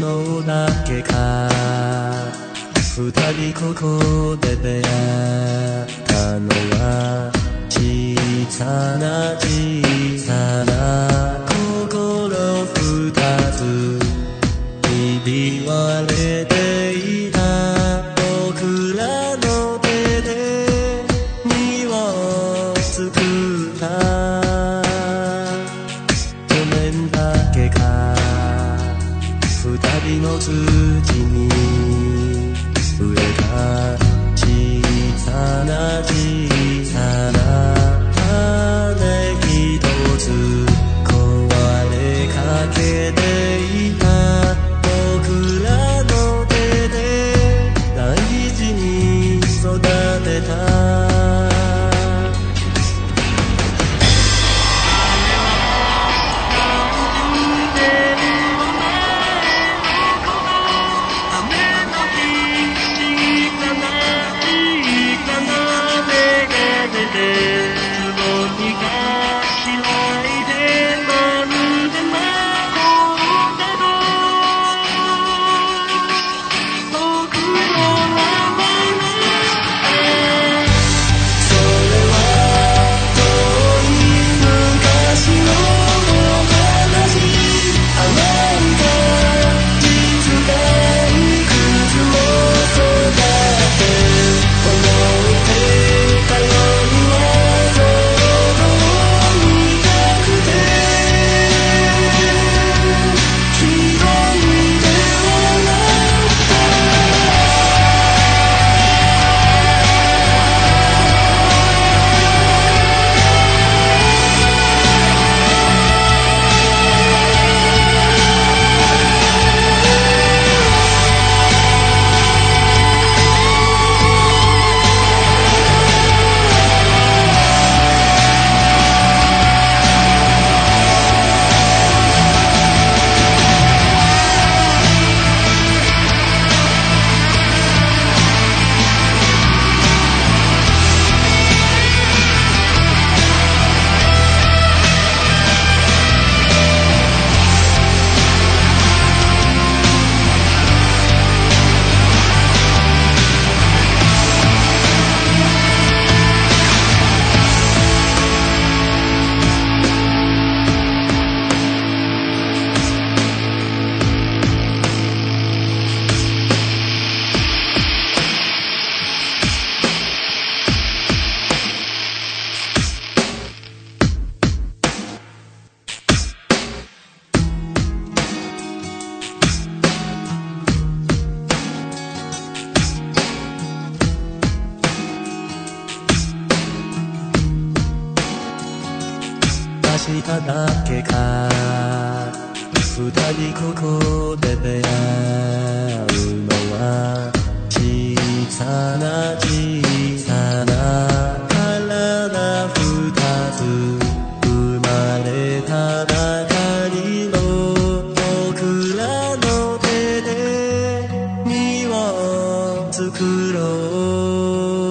のだけか二人ここで出会ったのは小さな小さな心二つひび割れていた僕らの手で身を作った去年だけか二人の土に植えた小さな小さな種一つ壊れかけていた僕らの手で大事に育てた明日だけか二人ここで出会うのは小さな小さな体二つ生まれたばかりの僕らの手で身を作ろう